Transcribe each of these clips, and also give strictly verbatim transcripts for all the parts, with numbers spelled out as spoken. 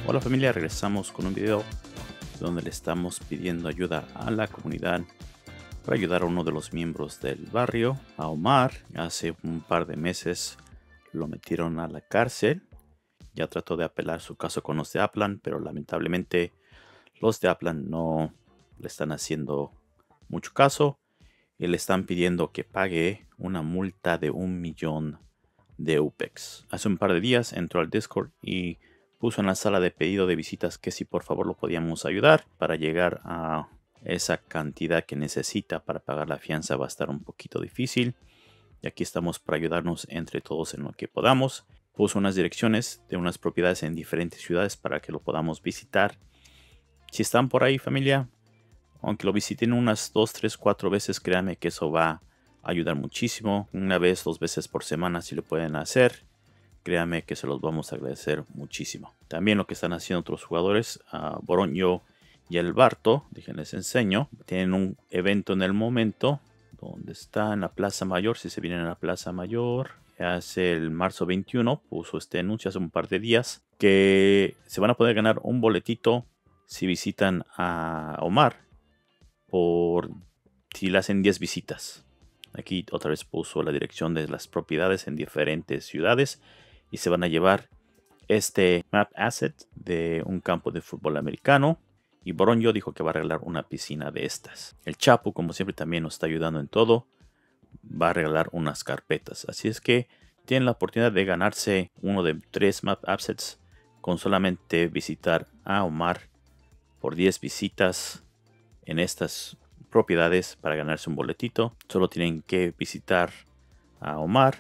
Hola familia, regresamos con un video donde le estamos pidiendo ayuda a la comunidad para ayudar a uno de los miembros del barrio, a Omar. Hace un par de meses lo metieron a la cárcel. Ya trató de apelar su caso con los de Aplan, pero lamentablemente los de Aplan no le están haciendo mucho caso y le están pidiendo que pague una multa de un millón de U P E X. Hace un par de días entró al Discord y puso en la sala de pedido de visitas que si por favor lo podíamos ayudar para llegar a esa cantidad que necesita para pagar la fianza. Va a estar un poquito difícil y aquí estamos para ayudarnos entre todos en lo que podamos. Puso unas direcciones de unas propiedades en diferentes ciudades para que lo podamos visitar. Si están por ahí, familia, aunque lo visiten unas dos, tres, cuatro veces, créanme que eso va a ayudar muchísimo. Una vez, dos veces por semana si lo pueden hacer, créanme que se los vamos a agradecer muchísimo. También lo que están haciendo otros jugadores, uh, Boroño y el Barto, déjenles enseño. Tienen un evento en el momento, donde está en la Plaza Mayor. Si se vienen a la Plaza Mayor, hace el marzo veintiuno, puso este anuncio hace un par de días, que se van a poder ganar un boletito si visitan a Omar, por si le hacen diez visitas. Aquí otra vez puso la dirección de las propiedades en diferentes ciudades y se van a llevar este map asset de un campo de fútbol americano. Y Boroño dijo que va a regalar una piscina de estas. El Chapu, como siempre, también nos está ayudando en todo. Va a regalar unas carpetas. Así es que tienen la oportunidad de ganarse uno de tres map assets con solamente visitar a Omar por diez visitas en estas propiedades para ganarse un boletito. Solo tienen que visitar a Omar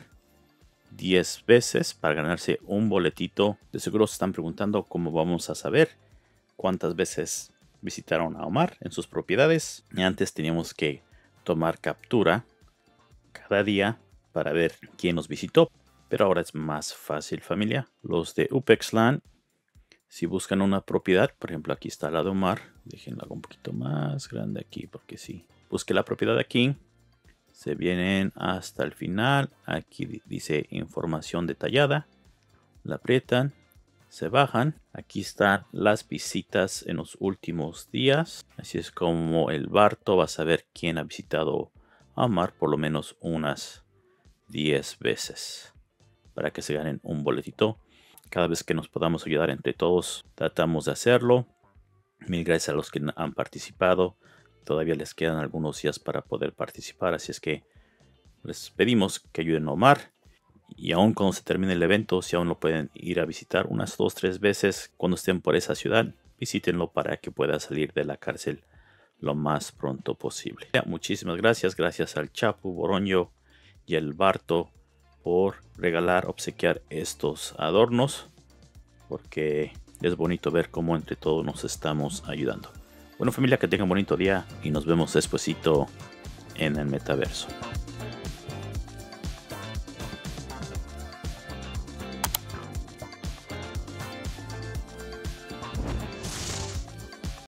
diez veces para ganarse un boletito. De seguro se están preguntando cómo vamos a saber cuántas veces visitaron a Omar en sus propiedades. Y antes teníamos que tomar captura cada día para ver quién nos visitó, pero ahora es más fácil, familia. Los de UPEXLAN, si buscan una propiedad, por ejemplo aquí está la de Omar, déjenla un poquito más grande aquí porque sí. Busque la propiedad aquí, se vienen hasta el final, aquí dice información detallada, la aprietan, se bajan. Aquí están las visitas en los últimos días. Así es como el Barto va a saber quién ha visitado a Omar por lo menos unas diez veces para que se ganen un boletito. Cada vez que nos podamos ayudar entre todos, tratamos de hacerlo. Mil gracias a los que han participado. Todavía les quedan algunos días para poder participar, así es que les pedimos que ayuden a Omar. Y aún cuando se termine el evento, si aún lo pueden ir a visitar unas dos, tres veces cuando estén por esa ciudad, visítenlo para que pueda salir de la cárcel lo más pronto posible. Muchísimas gracias, gracias al Chapu, Boroño y el Barto por regalar, obsequiar estos adornos, porque es bonito ver cómo entre todos nos estamos ayudando. Bueno familia, que tengan un bonito día y nos vemos despuesito en el metaverso.